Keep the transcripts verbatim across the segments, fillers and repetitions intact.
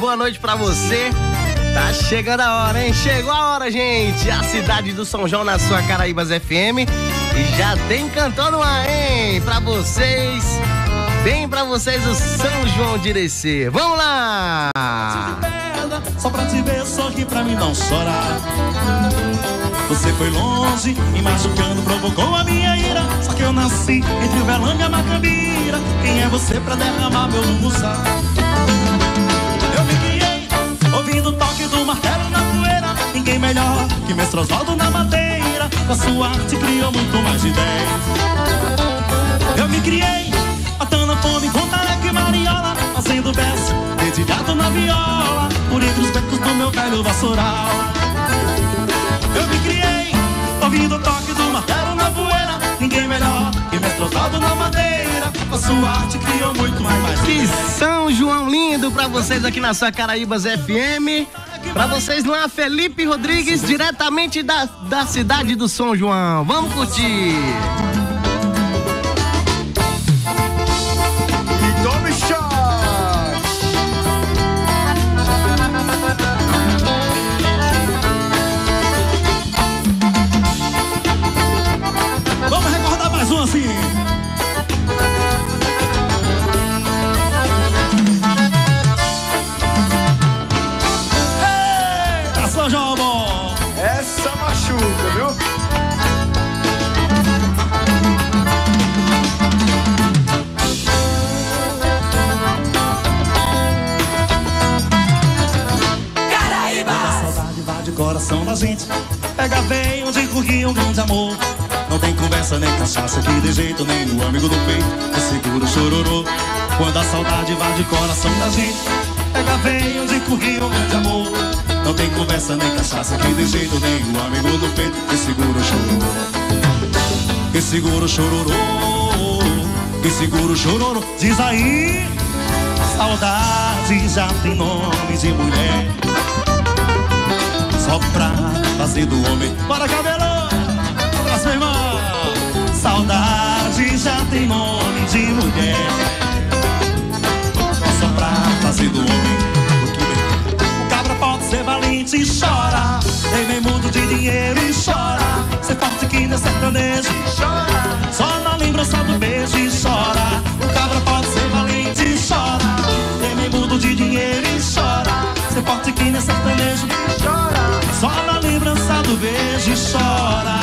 boa noite pra você. Tá chegando a hora, hein? Chegou a hora, gente. A cidade do São João na sua Caraíbas F M. E já tem cantor no ar, hein? Pra vocês, bem pra vocês o São João de Irecê. Vamos lá! Só pra te ver sorrir, pra mim não chorar. Você foi longe, me machucando, provocou a minha ira. Só que eu nasci entre o Velame e a Macambira. Quem é você pra derramar meu lumuçá? Eu me criei ouvindo o toque do martelo na poeira. Ninguém melhor que Mestre Osvaldo na madeira. Com a sua arte criou muito mais de dez. Eu me criei matando a fome com tareca e mariola, fazendo verso dedilhado na viola, por entre os becos do meu velho vassoural. Eu me criei ouvindo o toque do martelo na poeira. Ninguém melhor que Mestre Osvaldo na madeira. Com a sua arte criou muito mais, mais que São João lindo pra vocês aqui na sua Caraíbas F M. Pra vocês no ar, Felipe Rodrigues, diretamente da, da cidade do São João. Vamos curtir! Tome shot! Vamos recordar mais um assim. Eita, São João bom! Essa machuca, viu? Coração da gente pega bem onde corria um grande amor. Não tem conversa nem cachaça que de jeito nenhum amigo do peito que segura o chororô. Quando a saudade invade o coração da gente pega bem onde corria um grande amor. Não tem conversa nem cachaça que de jeito nenhum amigo do peito que segura o chororô. Que segura o chororô. Que segura o chororô. Diz aí, saudade já tem nome de mulher. Só pra fazer do homem. Bora, cabelão! Abraço, meu irmão! Saudade já tem nome de mulher. Só pra fazer do homem. O cabra pode ser valente e chora. Tem meio mundo de dinheiro e chora. Ser forte que não é sertanejo e chora. Só na lembrança do beijo e chora. O cabra pode ser valente e chora. Tem meio mundo de dinheiro e chora. Ser forte que não é sertanejo e chora. Só na lembrança do beijo e chora.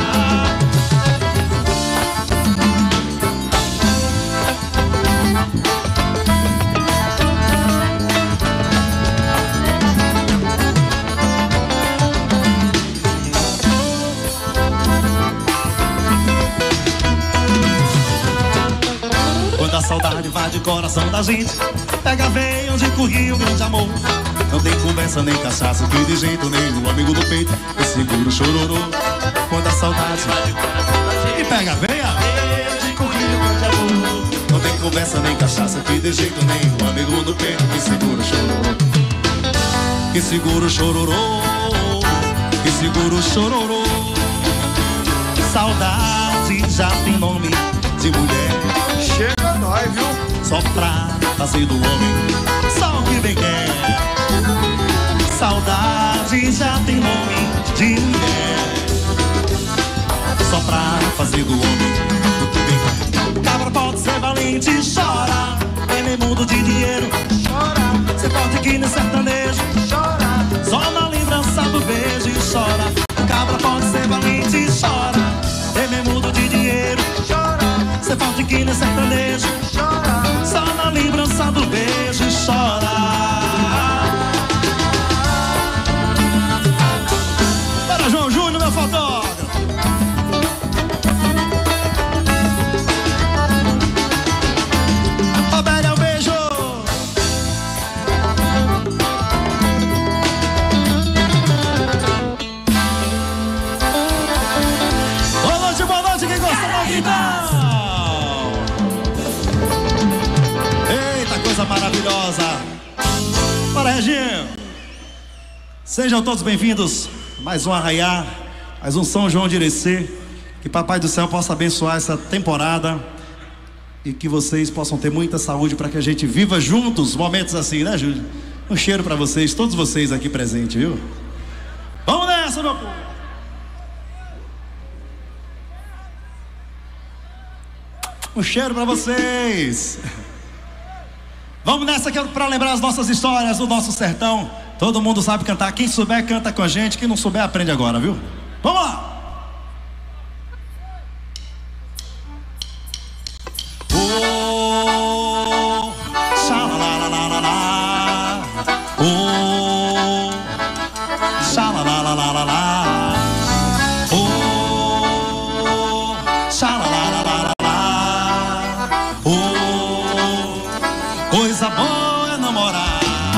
Quando a saudade invade o coração da gente, pega bem onde corria o grande amor. Não tem conversa nem cachaça que de jeito nenhum amigo do peito que segura o chororô. Quando a saudade vai de coração da gente e pega a veia de correr o grande amor. Não tem conversa nem cachaça que de jeito nenhum amigo do peito que segura o chororô. Que segura o chororô. Que segura o chororô. Saudade já tem nome de mulher. Chega nós, viu? Só pra fazer do homem só o que bem quer. Saudade já tem nome de mulher. Só pra fazer do homem o que bem quer. O cabra pode ser valente e chora. Tem meio mundo de dinheiro, chora. Cê pode que nem sertanejo, chora. Só na lembrança do beijo e chora. O cabra pode ser valente e chora. Tem meio mundo de dinheiro, chora. Cê pode que nem sertanejo, chora. Só na lembrança do beijo e chora. João Júnior, meu fotógrafo. Roberto, um beijo. Boa noite, boa noite, quem gosta da guitarra. Eita, coisa maravilhosa. Bora, Reginho. Sejam todos bem-vindos. Mais um arraiá, mais um São João de Irecê. Que Papai do Céu possa abençoar essa temporada e que vocês possam ter muita saúde para que a gente viva juntos momentos assim, né, Júlio? Um cheiro pra vocês, todos vocês aqui presentes, viu? Vamos nessa, meu povo! Um cheiro pra vocês! Vamos nessa aqui pra lembrar as nossas histórias do nosso sertão. Todo mundo sabe cantar. Quem souber, canta com a gente. Quem não souber, aprende agora, viu? Vamos lá! Oh, xalalalala. Oh, xalalalala. Oh, xalalalala. Oh, coisa boa é namorar.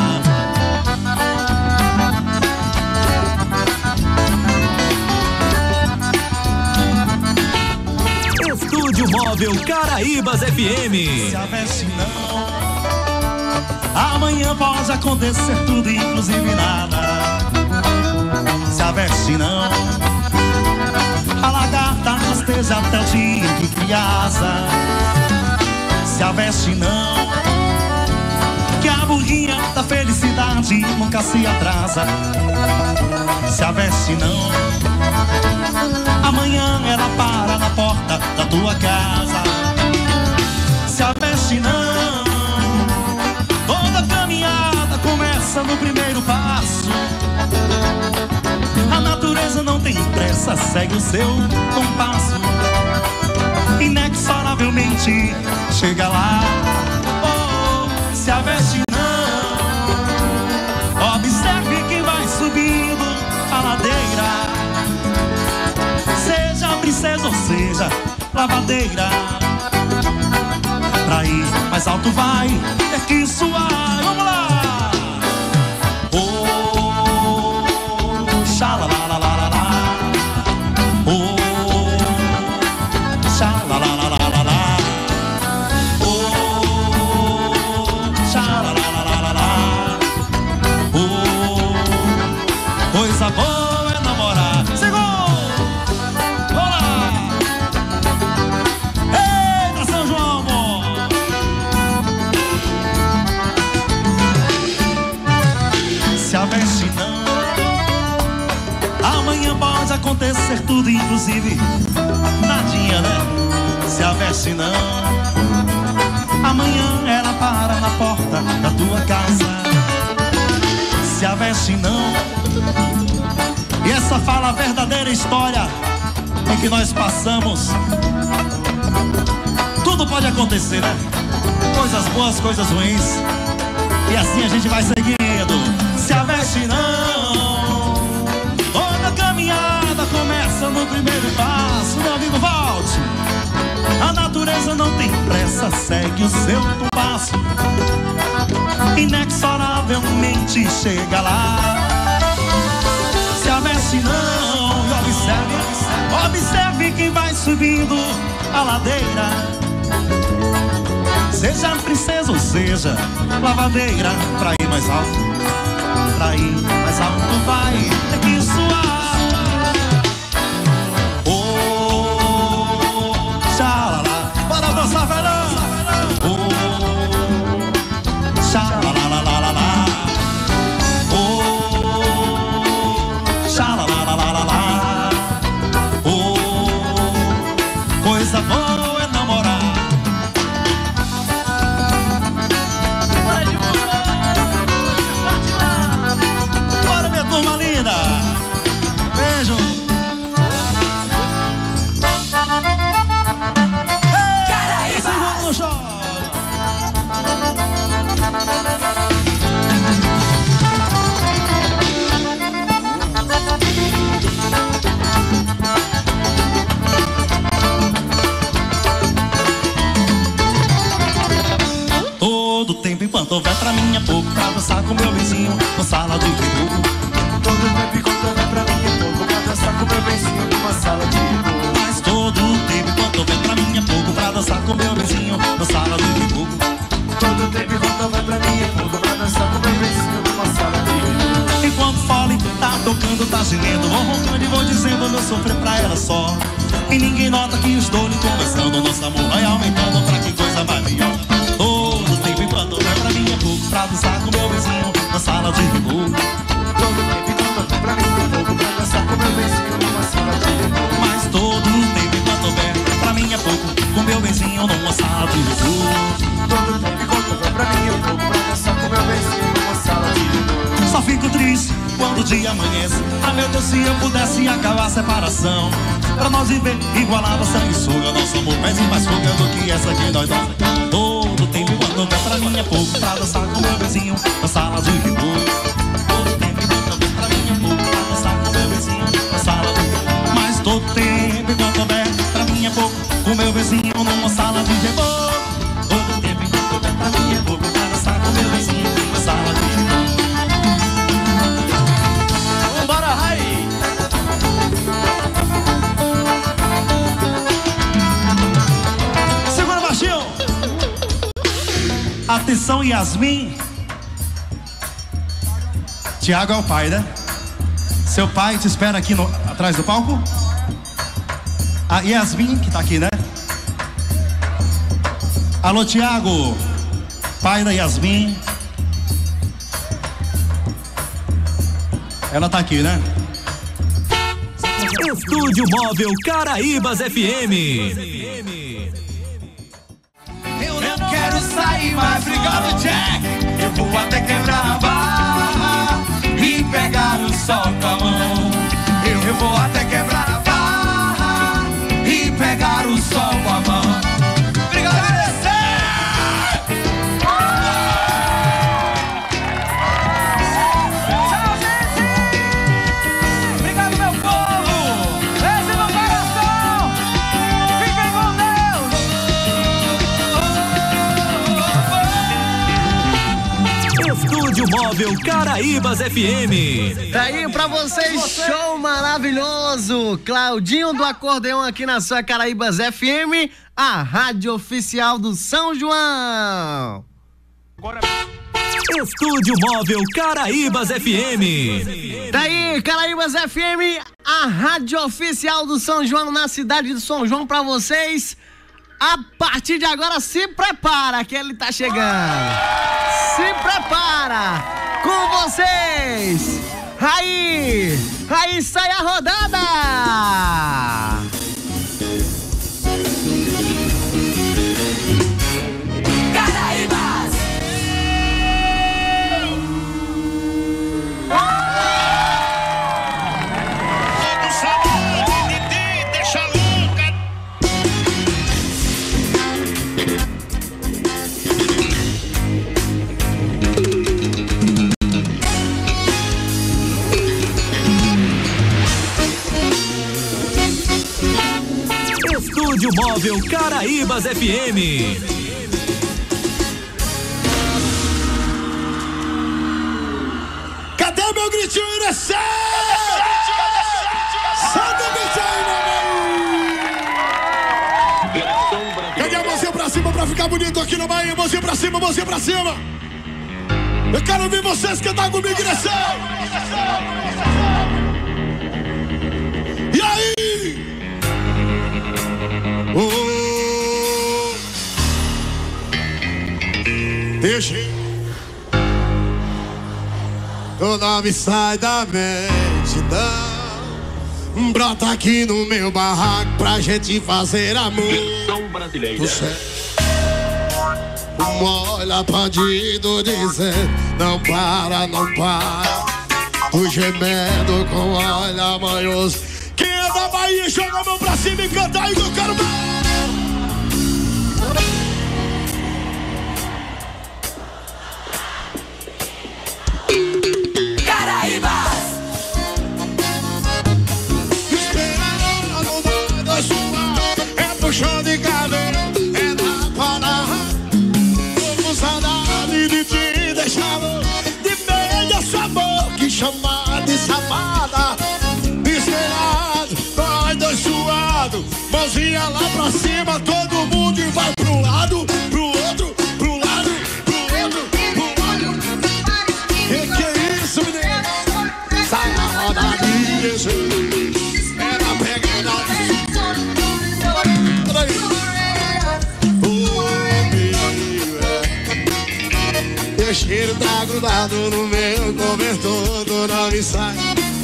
Estúdio Móvel Caraíbas F M. Se aveste não, amanhã pode acontecer tudo, inclusive nada. Se aveste não, a lagarta rasteja até o dia que cria asa. Se aveste não, que a burrinha da felicidade nunca se atrasa. Se aveste não, amanhã ela para na porta da tua casa. Se aveste não, toda caminhada começa no primeiro passo. A natureza não tem pressa, segue o seu compasso. Inexoravelmente chega lá. Oh, se aveste não, observe quem vai subindo a ladeira. Seja princesa ou seja lavadeira, pra ir mais alto vai ter que suar. Vamos lá! Oh, xalalalala. Oh, xalalalala. Oh, xalalalala. Oh, coisa boa é namorar. Segundo! Amanhã pode acontecer tudo, inclusive nadinha, né? Se aveste não, amanhã ela para na porta da tua casa. Se aveste não, e essa fala a verdadeira história em que nós passamos. Tudo pode acontecer, né? Coisas boas, coisas ruins, e assim a gente vai seguindo. Se aveste não, toda caminhada começa no primeiro passo. Meu amigo, volte. A natureza não tem pressa, segue o seu compasso. Inexoravelmente chega lá. Se aveste não, e observe, observe quem vai subindo a ladeira. Seja princesa ou seja lavadeira, pra ir mais alto, pra ir mais alto vai ter que suar. Oh, xalala, bora dançar, verão. Oh, xalalalala. Oh, xalalalala. Oh, coisa boa é namorar. Turma linda, beijo. Caraíbas, segundo no show. Todo tempo enquanto houver pra mim é pouco pra dançar com meu vizinho na sala de jogo. Todo tempo enquanto houver pra mim é pouco pra dançar com meu vizinho numa sala de jogo. Mas todo tempo enquanto houver pra mim é pouco pra dançar com meu vizinho na sala de jogo. Todo tempo enquanto houver pra mim é pouco pra dançar com meu vizinho numa sala de jogo. Enquanto fole, tá tocando, tá gemendo, vou roncando e vou dizendo meu sofrer pra ela só. E ninguém nota que estou lhe conversando, nosso amor vai aumentando pra que coisa mais melhor. Todo tempo enquanto houver pra mim é pouco pra dançar com meu vizinho na sala sala de reboco. Todo tempo enquanto houver pra mim é pouco pra dançar com meu vizinho numa sala de reboco. Mas todo tempo enquanto houver pra mim é pouco com meu vizinho numa sala de reboco. Todo tempo enquanto houver pra mim é pouco pra dançar com meu vizinho numa sala de reboco. Só fico triste quando o dia amanhece. Ah, meu Deus, se eu pudesse acabar a separação, pra nós viver igualado a sanguessuga. Nosso amor mais e mais fuga do que essa que nós damos. Todo tempo quando houver pra mim é pouco pra dançar com meu vizinho na sala de reboco. Todo tempo quando houver pra mim é pouco pra dançar com meu vizinho na sala de reboco. Mas todo tempo quando houver pra mim é pouco com meu vizinho numa sala de reboco. Todo tempo quando houver pra mim é pouco pra dançar com meu vizinho na sala de reboco. Bora, Rai! Segura baixinho. Atenção, Yasmin. Tiago é o pai, né? Seu pai te espera aqui no, atrás do palco. A Yasmin, que tá aqui, né? Alô, Tiago. Pai da Yasmin. Ela tá aqui, né? Estúdio Móvel Caraíbas F M. Eu não quero sair mais, obrigado, Jack. Eu vou até quebrar a barra e pegar o sol com a mão. Eu, eu vou até quebrar a barra e pegar o sol com a mão. Obrigado, agradecer! Tchau, gente! Obrigado, meu povo! Esse é meu coração! Fiquem com Deus! Estúdio Móvel Caraíbas F M. Tá aí pra vocês, show maravilhoso! Claudinho do Acordeão aqui na sua Caraíbas F M, a rádio oficial do São João. Estúdio Móvel Caraíbas F M. Tá aí, Caraíbas F M, a rádio oficial do São João na cidade de São João pra vocês. A partir de agora, se prepara que ele tá chegando. Se prepara com vocês. Aí, aí sai a rodada. Caraíbas! Estúdio Móvel Caraíbas F M. Cadê meu gritinho, Irecê? Solta o gritinho aí, meu. Cadê a mãozinha pra cima pra ficar bonito aqui no Bahia? Mãozinha pra cima, mãozinha pra cima. Eu quero ouvir vocês cantar comigo, Irecê. E aí? Oh, deixa. O nome sai da mente, não. Brota aqui no meu barraco pra gente fazer amor. Versão brasileira. Olha, bandido dizendo, não para, não para. O gemendo com olha manhoso. Quem é da Bahia, joga a mão pra cima e canta aí que eu quero ver. Caraíbas! Esperando no da sua, é puxão de cabelo, é na parada. Tô com saudade de te deixar de meia sua boca e chamar de safada. Esperado, nós dois suado, mãozinha lá pra cima, todo mundo e vai pro lado, pro outro, pro lado, pro outro, pro outro. Que que é isso, menino? Sai a rodadinha, gente. Era a pegada de... Olha aí. Oh, meu, é. Teu cheiro tá grudado no meu cobertor, tu não me sai.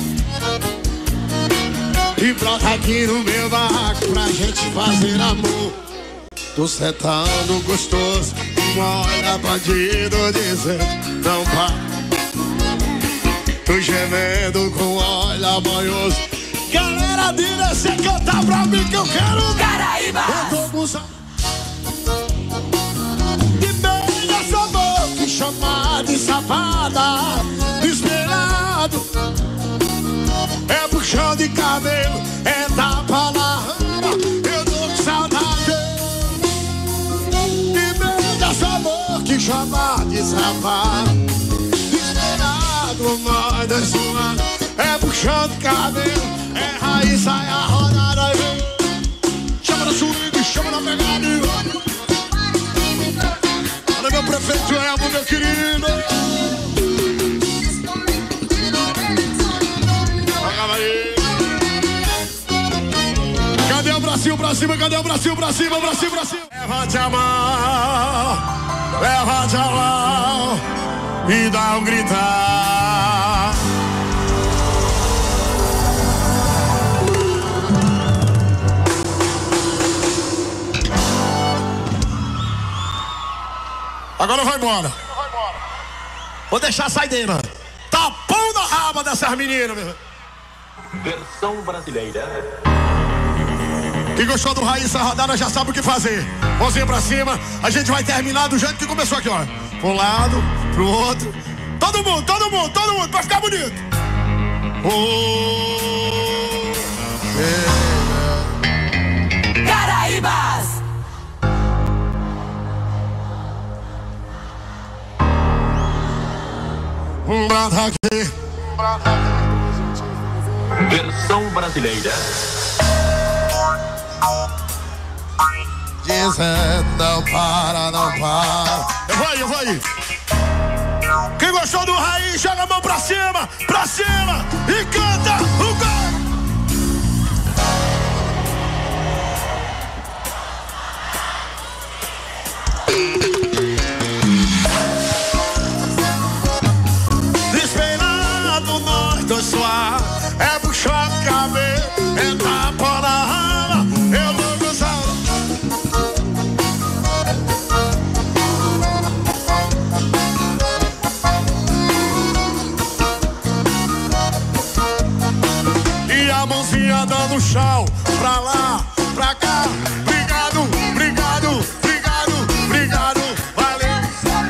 E brota aqui no meu barraco pra gente fazer amor. Tô sentando gostoso, uma olha bandido dizendo não para. Tô gemendo com olha manhoso. Galera, diga se cantar pra mim que eu quero Caraíba. Eu tô com saudade de beija essa boca, chamar de safada, desesperado. É puxão de cabelo, é tapa na rama. Eu tô com saudade de beija essa boca, chamar de safada, desesperado. Nós dois suados, é puxão de cabelo. É raiz, sai a rodada, chama na swing, chama na pegada. Olha meu prefeito Elmo, meu querido. Acaba aí. Cadê o Brasil pra cima? Cadê o Brasil pra cima? Brasil pra cima. Levante a mão, levante a mão e dá um gritar. Agora vai embora. Vou deixar a saideira. Tá pão na raba dessas meninas, meu. Versão brasileira. Quem gostou do Raiz essa rodada já sabe o que fazer. Mãozinha pra cima. A gente vai terminar do jeito que começou aqui, ó. Pro lado, pro outro. Todo mundo, todo mundo, todo mundo, pra ficar bonito. Oh, é. Caraíbas. Brata aqui. Versão brasileira. Dizendo não para, não para. Eu vou aí, eu vou aí. Quem gostou do Raiz, joga a mão pra cima, pra cima e canta o gol. Desesperado nós dois suados, é puxar o cabelo, é tapa na rama, eu vou gozar. E a mãozinha dando chão, pra lá, pra cá. Obrigado, obrigado, obrigado, obrigado, valeu.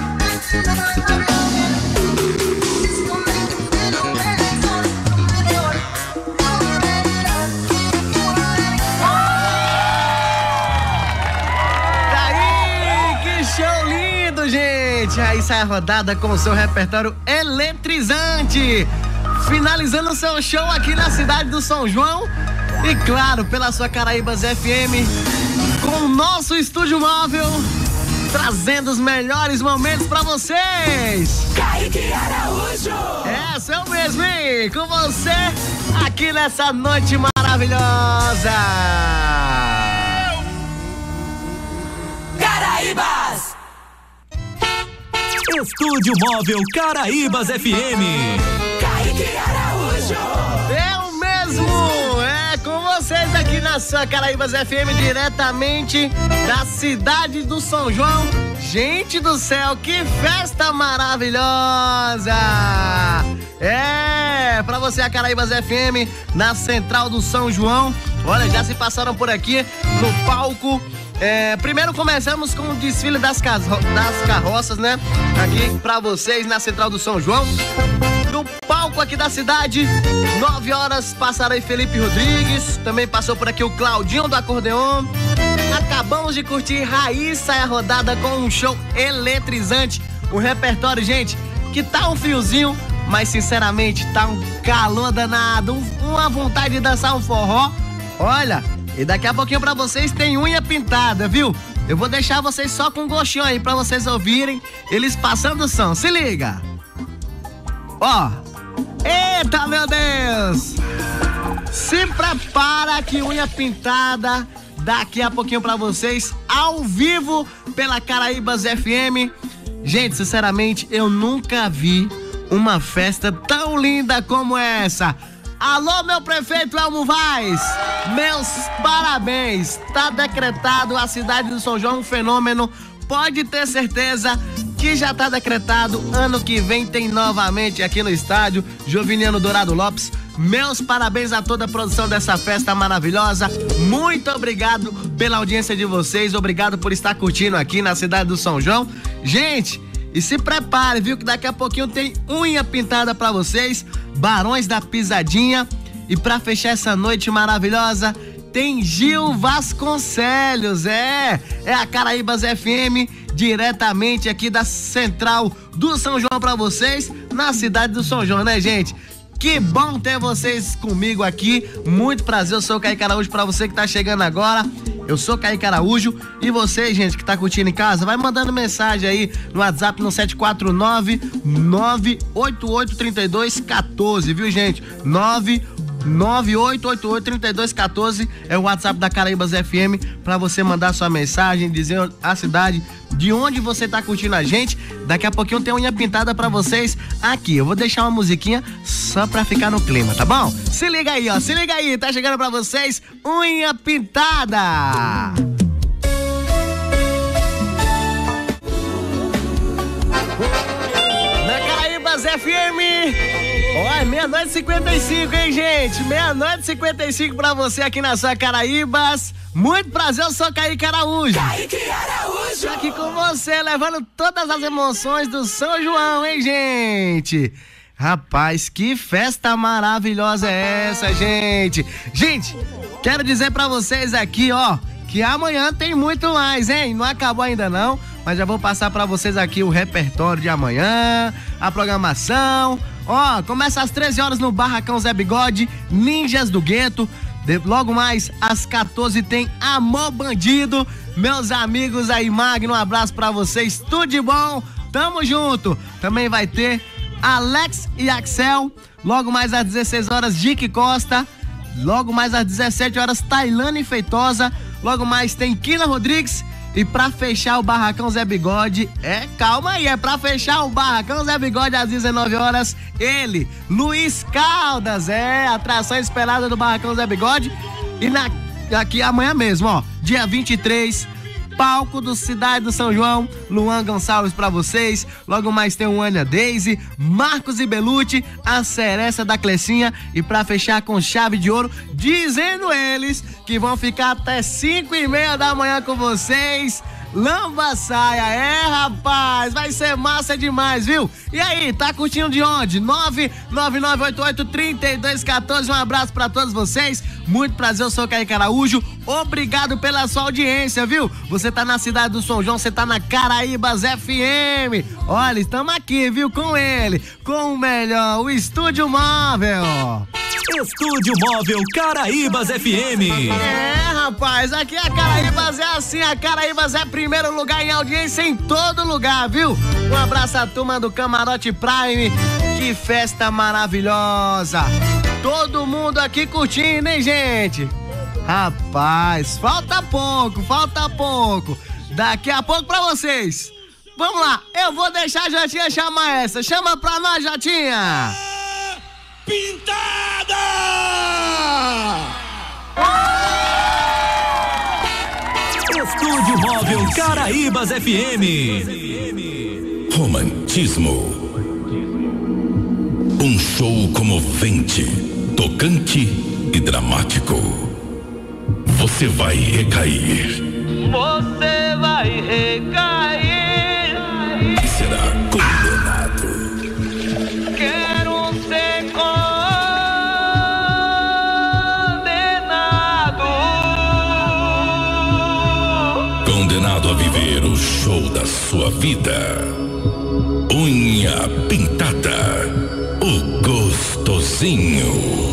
Daí, que show lindo, gente! Aí sai a rodada com o seu repertório eletrizante. Finalizando o seu show aqui na cidade do São João. E claro, pela sua Caraíbas F M, com o nosso estúdio móvel, trazendo os melhores momentos pra vocês. Kaique Araújo. É, sou eu mesmo, hein? Com você aqui nessa noite maravilhosa. Caraíbas. Estúdio Móvel Caraíbas F M. Kaique Araújo. Eu mesmo, é com vocês aqui na sua Caraíbas F M, diretamente da cidade do São João. Gente do céu, que festa maravilhosa! É, pra você a Caraíbas F M, na Central do São João. Olha, já se passaram por aqui no palco. É, primeiro começamos com o desfile das, das carroças, né? Aqui pra vocês na Central do São João. No palco aqui da cidade, nove horas, passaram aí Felipe Rodrigues. Também passou por aqui o Claudinho do acordeon. Acabamos de curtir Raiz sai a rodada com um show eletrizante. O repertório, gente, que tá um friozinho, mas sinceramente tá um calor danado, um, uma vontade de dançar um forró. Olha, e daqui a pouquinho pra vocês tem unha pintada, viu? Eu vou deixar vocês só com um gostinho aí pra vocês ouvirem eles passando o som. Se liga! Ó, eita meu Deus! Se prepara que unha pintada daqui a pouquinho pra vocês, ao vivo pela Caraíbas F M. Gente, sinceramente, eu nunca vi uma festa tão linda como essa. Alô, meu prefeito Elmo Vaz, meus parabéns. Tá decretado a cidade do São João um fenômeno. Pode ter certeza que já tá decretado. Ano que vem tem novamente aqui no estádio Joviniano Dourado Lopes. Meus parabéns a toda a produção dessa festa maravilhosa. Muito obrigado pela audiência de vocês. Obrigado por estar curtindo aqui na cidade do São João. Gente, e se prepare, viu, que daqui a pouquinho tem unha pintada pra vocês, Barões da Pisadinha. E pra fechar essa noite maravilhosa, tem Gil Vasconcelos, é, é a Caraíbas F M, diretamente aqui da Central do São João pra vocês, na cidade do São João, né, gente? Que bom ter vocês comigo aqui, muito prazer, eu sou o Kaique Araújo, pra você que tá chegando agora, eu sou Kaique Araújo, e você, gente, que tá curtindo em casa, vai mandando mensagem aí no WhatsApp no sete quatro nove, nove oito oito, três dois um quatro, viu, gente? nove nove oito oito oito, três dois um quatro é o WhatsApp da Caraíbas F M pra você mandar sua mensagem, dizer a cidade de onde você tá curtindo a gente. Daqui a pouquinho tem unha pintada pra vocês aqui. Eu vou deixar uma musiquinha só pra ficar no clima, tá bom? Se liga aí, ó, se liga aí, tá chegando pra vocês unha pintada. Na Caraíbas F M. Ó, é meia-noite e cinquenta e cinco, hein, gente? Meia-noite e cinquenta e cinco pra você aqui na sua Caraíbas. Muito prazer, eu sou Kaique Araújo. Kaique Araújo. Tô aqui com você, levando todas as emoções do São João, hein, gente? Rapaz, que festa maravilhosa é essa, gente? Gente, quero dizer pra vocês aqui, ó, que amanhã tem muito mais, hein? Não acabou ainda não, mas já vou passar pra vocês aqui o repertório de amanhã, a programação. Ó, começa às treze horas no Barracão Zé Bigode, Ninjas do Gueto. De, logo mais, às quatorze tem Amor Bandido. Meus amigos aí, Magno, um abraço pra vocês, tudo de bom, tamo junto. Também vai ter Alex e Axel. Logo mais às dezesseis horas, Dick Costa. Logo mais às dezessete horas, Tailane Feitosa. Logo mais tem Kina Rodrigues. E pra fechar o Barracão Zé Bigode, é, calma aí, é pra fechar o Barracão Zé Bigode às dezenove horas, ele, Luiz Caldas, é, atração esperada do Barracão Zé Bigode. E na, aqui amanhã mesmo, ó, dia vinte e três, palco do Cidade do São João, Luan Gonçalves pra vocês. Logo mais tem o Ania Daisy, Marcos e Belucci, a Cereza da Clecinha. E pra fechar com chave de ouro, dizendo eles que vão ficar até cinco e meia da manhã com vocês, Lamba Saia. É, rapaz, vai ser massa demais, viu? E aí, tá curtindo de onde? nove nove nove oito oito, três dois um quatro. Um abraço pra todos vocês. Muito prazer, eu sou o Kaique Araújo. Obrigado pela sua audiência, viu? Você tá na cidade do São João, você tá na Caraíbas F M. Olha, estamos aqui, viu? Com ele, com o melhor, o Estúdio Móvel. Estúdio Móvel Caraíbas F M. É, rapaz, aqui a Caraíbas é assim, a Caraíbas é primeiro lugar em audiência em todo lugar, viu? Um abraço à turma do Camarote Prime, que festa maravilhosa. Todo mundo aqui curtindo, hein, gente? Rapaz, falta pouco, falta pouco. Daqui a pouco pra vocês. Vamos lá, eu vou deixar a Jotinha chamar essa. Chama pra nós, Jotinha. Pintada! Estúdio Móvel Caraíbas F M. Romantismo. Um show comovente, tocante e dramático. Você vai recair. Você vai recair. E será condenado. Quero ser condenado. Condenado a viver o show da sua vida. Unha pintada. O gostosinho.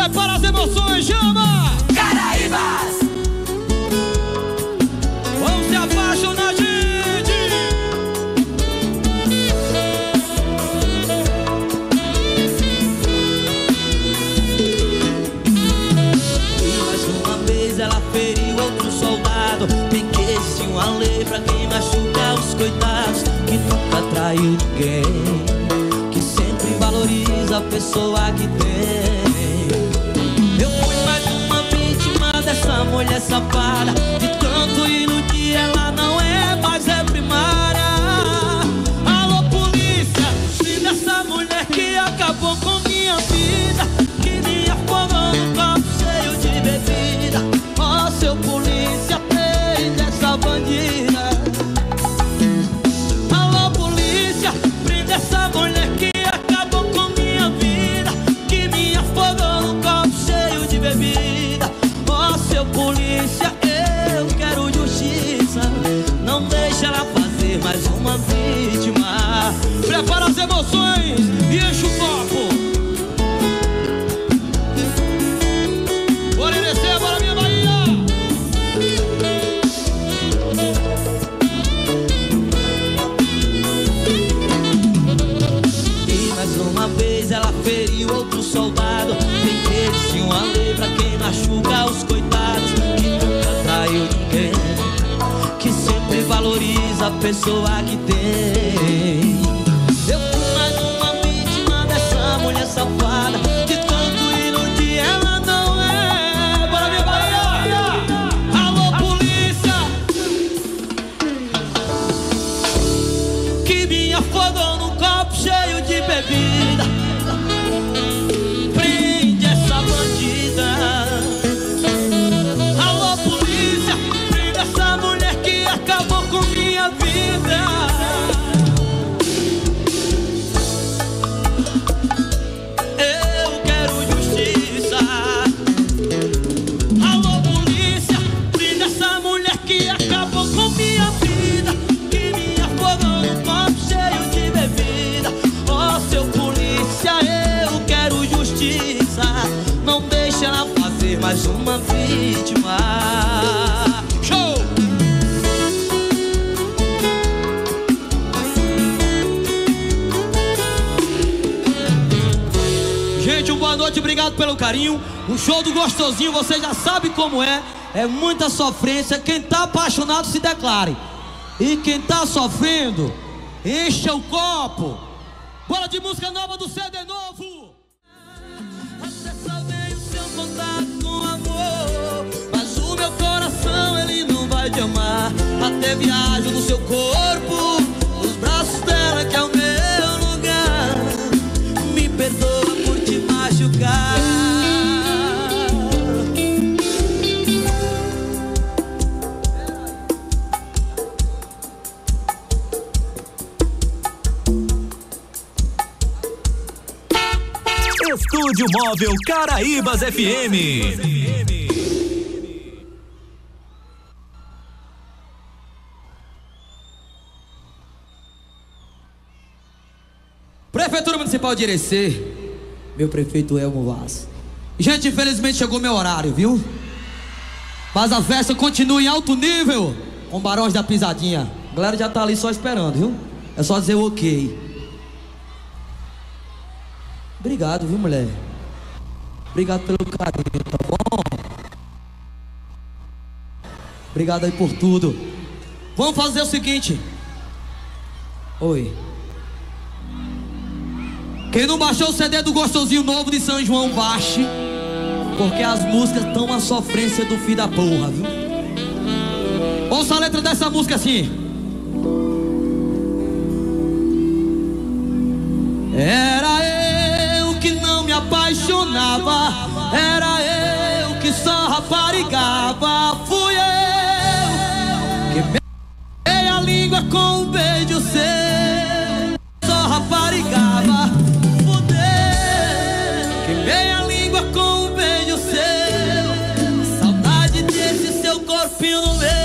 Prepara as emoções, chama! Caraíbas! Vamos se apaixonar, gente! E mais uma vez ela feriu outro soldado. Tem que existir uma lei pra quem machuca os coitados, que nunca traiu ninguém, que sempre valoriza a pessoa que tem. Eu fui mais uma vítima dessa mulher safada. De tanto iludir ela não é mais é primária. Alô polícia, se dessa mulher que acabou com minha vida, que me afogou num copo cheio de bebida. Ó oh, seu polícia, prende essa bandida. Alô polícia, prende essa mulher que acabou com minha vida, que me afogou num copo cheio de bebida. Ó oh, seu polícia, eu quero justiça. Não deixa ela fazer mais uma vítima. Prepara as emoções e enche o copo. Bora descer, bora minha Bahia. E mais uma vez ela feriu outro soldado. Tem que existir uma lei pra quem machuca os coitados, que nunca traiu ninguém, que sempre valoriza a pessoa que tem. Eu fui mais uma vítima dessa mulher safada. De tanto iludir ela não é. Bora minha Bahia. Alô polícia, que me afogou num copo cheio de bebida. Prende essa bandida. Alô polícia, prende essa mulher que acabou com minha vida. Eu quero justiça. Alô polícia, prende essa mulher que acabou com minha vida, que me afogou num copo cheio de bebida. Ó oh, seu polícia, eu quero justiça. Não deixa ela fazer mais uma vítima. Show! Gente, uma boa noite, obrigado pelo carinho. O show do Gostosinho, você já sabe como é. É muita sofrência. Quem tá apaixonado se declare. E quem tá sofrendo, encha o copo. Bora de música nova do C D novo. Até salvei o seu contato com amor, mas o meu coração ele não vai te amar. Até viajo no seu corpo, nos braços dela que é o meu lugar. Me perdoa por te machucar. Estúdio Móvel Caraíbas F M. Prefeitura Municipal de Irecê, meu prefeito Elmo Vaz. Gente, infelizmente chegou meu horário, viu? Mas a festa continua em alto nível com Barões da Pisadinha. A galera já tá ali só esperando, viu? É só dizer o ok. Obrigado, viu, mulher? Obrigado pelo carinho, tá bom? Obrigado aí por tudo. Vamos fazer o seguinte. Oi. Quem não baixou o C D do Gostosinho novo de São João, baixe. Porque as músicas estão uma sofrência do filho da porra, viu? Ouça a letra dessa música assim. Era eu que não me apaixonava, era eu que só raparigava. Fui eu que meia a língua com um beijo seu, só raparigava. Fudeu, queimei a língua com um beijo seu. Saudade desse seu corpinho no meu.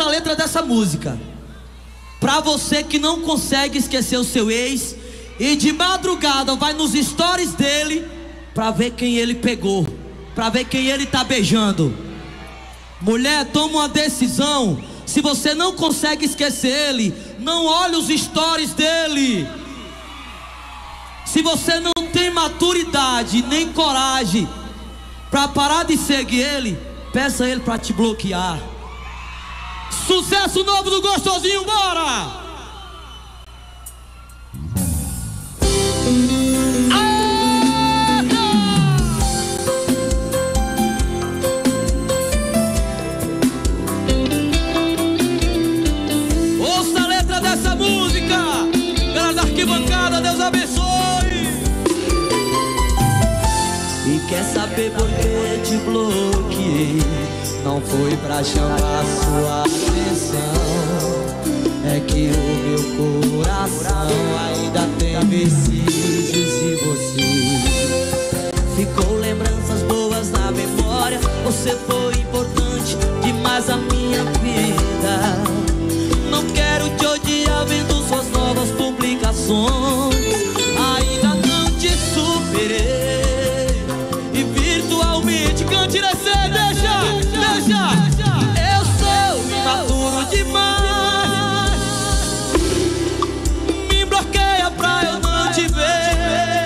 a letra dessa música. Pra você que não consegue esquecer o seu ex e de madrugada vai nos stories dele pra ver quem ele pegou, pra ver quem ele tá beijando. Mulher, toma uma decisão. Se você não consegue esquecer ele, não olhe os stories dele. Se você não tem maturidade nem coragem pra parar de seguir ele, peça ele pra te bloquear. Sucesso novo do Gostosinho, bora! Ouça a letra dessa música, galera da arquibancada, Deus abençoe. E quer saber por que te bloqueei? Não foi pra chamar sua atenção, é que o meu coração ainda tem vestígios de você. Ficou lembranças boas na memória, você foi importante demais a minha vida. Não quero te odiar vendo suas novas publicações. Ainda não te superei e virtualmente cante nesse, deixa, deixa. Eu sou imaturo demais, me bloqueia pra eu não te ver.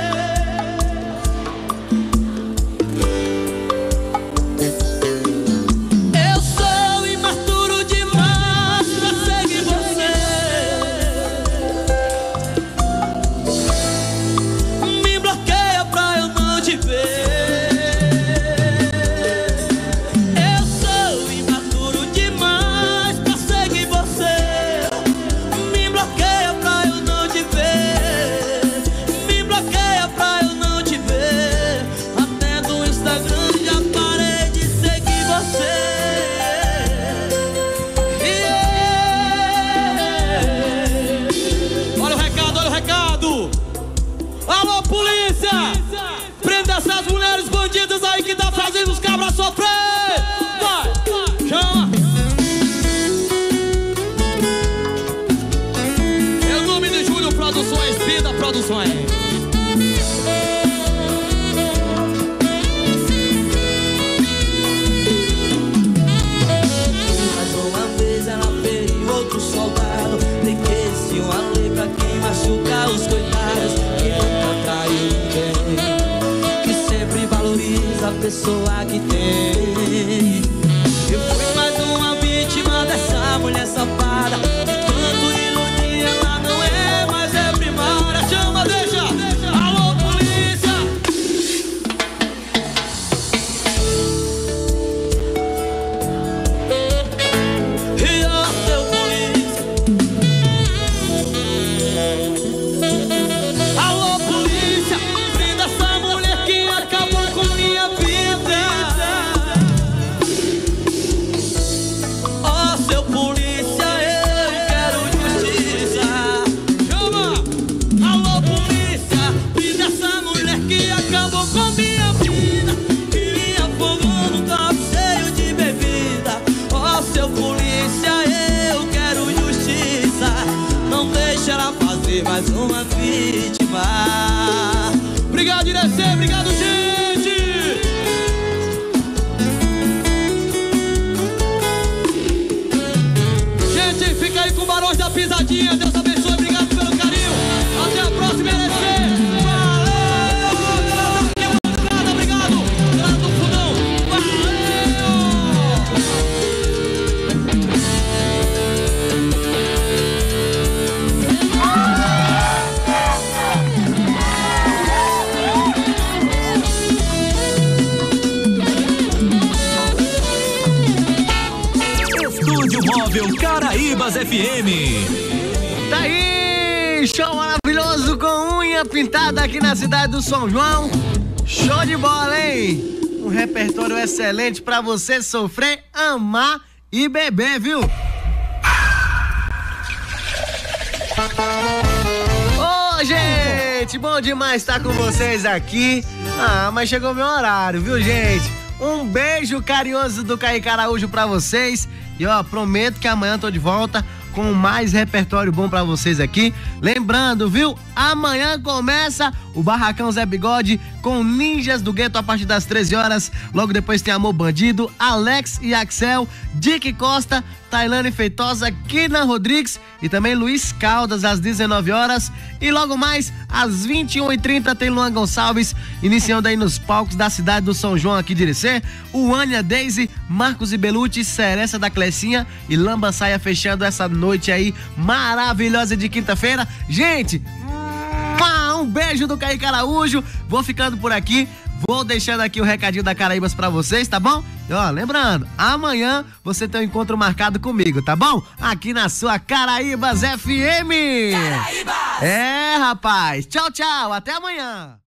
Eu sou imaturo demais pra seguir você. Me bloqueia pra eu não te ver. Aí que tá fazendo os cabras sofrer. Vai, chama. É o nome de Júlio Produções, Vida Produções. Mais uma vez ela feriu outro soldado. Tem que esse uma lei pra quem machuca os coitados, que nunca traiu ninguém, valoriza a pessoa que tem. Eu fui mais uma vítima dessa mulher safada. Enquanto iludir ela não é mais é primária. Chama, deixa, alô polícia. E ó seu polícia, alô polícia, prenda essa mulher que acabou com minha vida. Ó seu polícia, eu quero justiça. Chama, alô polícia, prenda essa mulher que acabou com minha vida e me afogou num copo cheio de bebida. Ó seu polícia, eu quero justiça. Não deixa ela fazer mais uma vítima. Obrigado, Irecê, obrigado, gente. Gente, fica aí com o Barões da Pisadinha. Deus abençoe, obrigado pelo carinho. Até a próxima, Irecê. Valeu, obrigado, obrigado. Galera do Fundão, Móvel Caraíbas F M. Tá aí, show maravilhoso com unha pintada aqui na cidade do São João. Show de bola, hein? Um repertório excelente pra você sofrer, amar e beber, viu? Ô, gente, bom demais estar com vocês aqui. Ah, mas chegou meu horário, viu, gente? Um beijo carinhoso do Kaique Araújo pra vocês. E ó, prometo que amanhã tô de volta com mais repertório bom pra vocês aqui. Lembrando, viu? Amanhã começa o Barracão Zé Bigode com Ninjas do Gueto a partir das treze horas. Logo depois tem Amor Bandido, Alex e Axel, Dick Costa, Tailane Feitosa, Kina Rodrigues e também Luiz Caldas às dezenove horas. E logo mais, às vinte e uma e trinta, tem Luan Gonçalves, iniciando aí nos palcos da cidade do São João aqui de Irecê. O Ania Daisy, Marcos e Belucci, Seressa da Clecinha e Lamba Saia fechando essa noite aí maravilhosa de quinta-feira. Gente, um beijo do Kaique Araújo. Vou ficando por aqui. Vou deixando aqui o recadinho da Caraíbas pra vocês, tá bom? E ó, lembrando, amanhã você tem um encontro marcado comigo, tá bom? Aqui na sua Caraíbas F M. Caraíbas! É, rapaz. Tchau, tchau. Até amanhã.